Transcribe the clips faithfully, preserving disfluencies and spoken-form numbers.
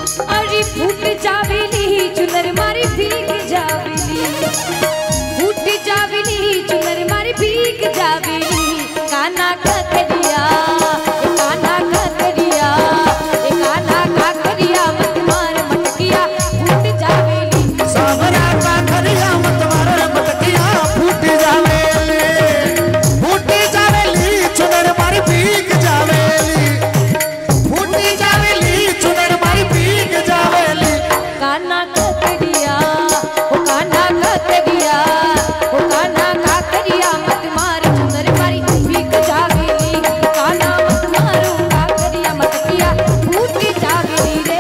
अरे फूट जावेली चुनर मारी भीग जावेली, फूट जावेली चुनर मारी भीग जावेली। काना ककरिया काना ककरिया काना ककरिया मत मार मटकिया फूट जावेली। सावरा ककरिया मत मार मटकिया फूट जावेली, फूट जावेली चुनर मारी भीग जावेली, फूट जावेली चुनर मारी भीग जावेली। काना ककरिया ओ काना ककरिया ओ काना ककरिया मत मार चुनर मारी भीग जावेली। काना मत मारो ककरिया मटकिया फूट जावेली रे।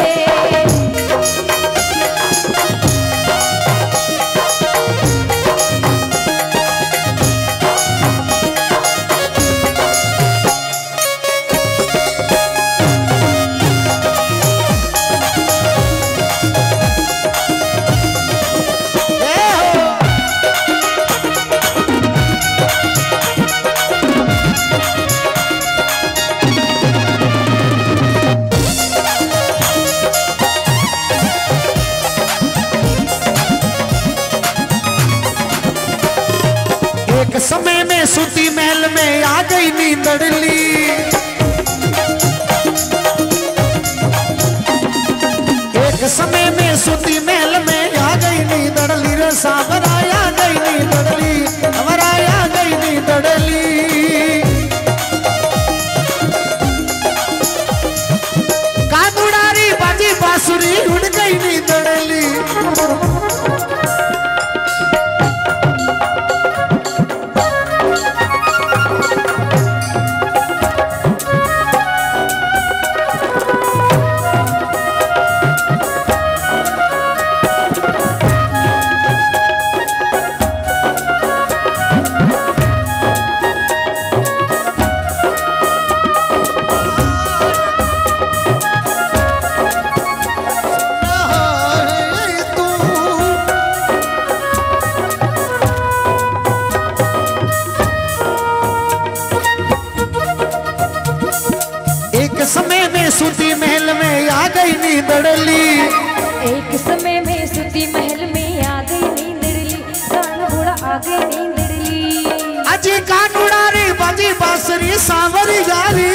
एक समय में सूती महल में आ गई नींदड़ली, एक समय में सूती महल में आ गई नींदड़ली रे सावरा आ गई नींदड़ली, हमारा आ गई नींदड़ली। कानुड़ारी बाजी बांसुरी उड़ गई नींदड़ली। एक समय में सूती महल में आ गई नींदड़ली, एक समय में सूती महल में आ गई नींदड़ली, कान घोड़ा आ गई नींदड़ली। अजी कानुड़ारी बाजी बांसुरी सावरी जारी,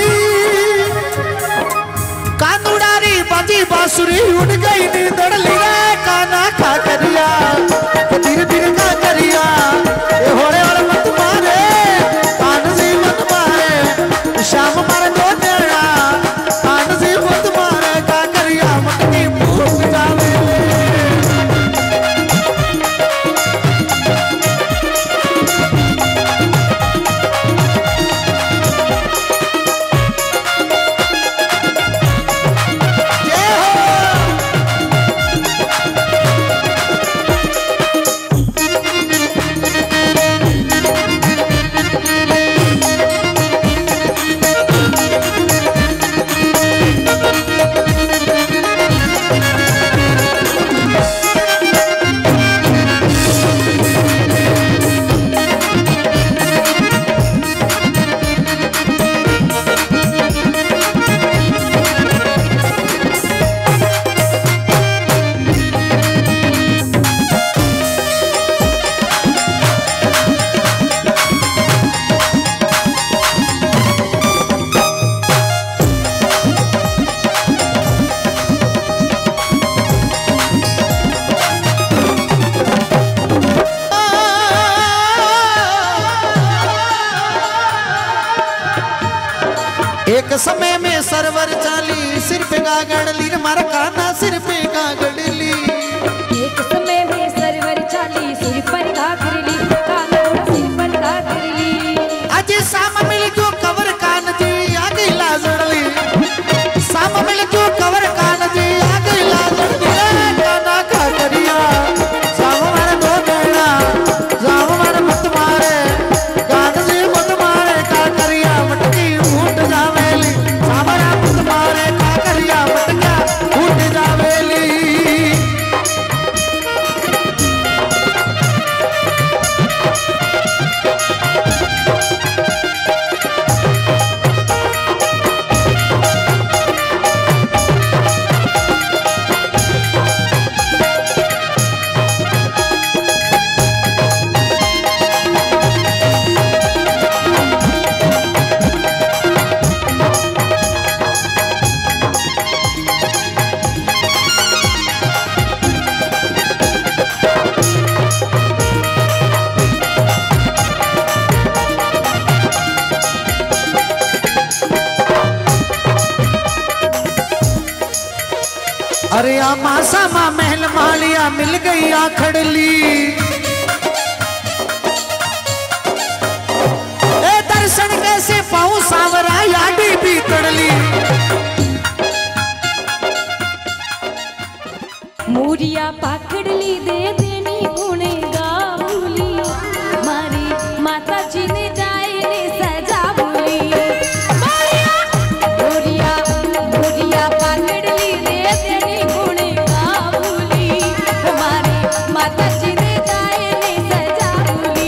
कानुड़ारी बाजी बांसुरी उड़ गई नींदड़ली रे काना ककरिया धीरे धीरे ककरिया ए होरे वाले मत मारे कान से मत मारे शाम मारे दो तेरा कान से मत मारे ककरिया मटकी फूट जावेली। एक समय में सरवर चाली सिर पे गागड़ली मारा काना सिर पे गागड़ली। एक समय में सरवर चाली सिर पर घाघरली, काना सिर पर घाघरली। आज शाम मिल जो कवर कान जी आ गई लाजड़ली, शाम मिल जो कवर कान जी आ गई लाजड़ली रे काना ककरिया शाम मारे दो देना शाम मारे मत मारे कान जी मत मारे ककरिया मटकी फूट जावेली, सावरा मत मारे ककरिया मटका फूट जावेली। अरे आ मासा मा महल मालिया मिल गई आखड़ली ए दर्शन कैसे पाऊं सावरा याडी भी तड़ली मोरिया पाखड़ली दे देनी गुणे गावली मारी माता जी ने जाए ने सजा बोली मोरिया मोरिया मोरिया पाखड़ली दे देनी गुणे गावली मारी माता जी ने जाए ने सजा बोली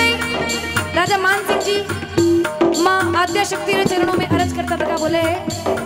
शक्ति रे चरणों में अर्ज करता था बोले